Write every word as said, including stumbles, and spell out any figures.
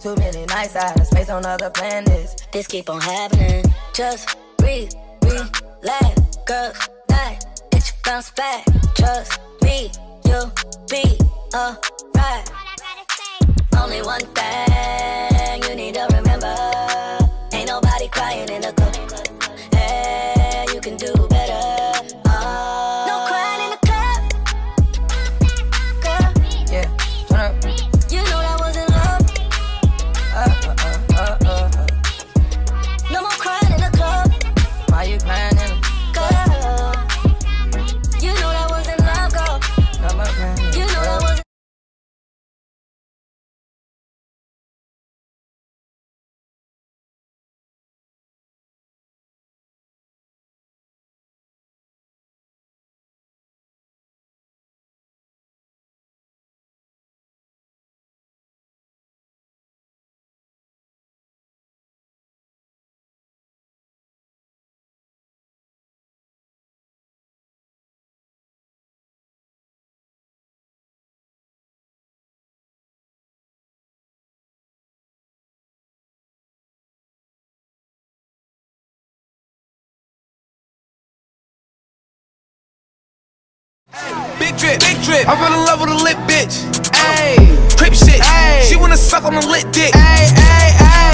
too many nights out of space on other planets. This keep on happening. Just breathe, relax, girls, night. It should bounce back. Trust me, you'll be alright. Only one thing you need to remember: ain't nobody crying in the club. Hey, you can do better. Oh, no crying in the club, girl. Yeah, turn up. You know that wasn't love. Uh, uh, uh, uh, uh. No more crying in the club, Why you crying in the girl. You know that wasn't love, girl. No more crying in the You know that club. wasn't. Big drip, big drip. I fell in love with a lit bitch. Ayy, crip shit. Ayy, she wanna suck on a lit dick. Ayy, ayy, ayy.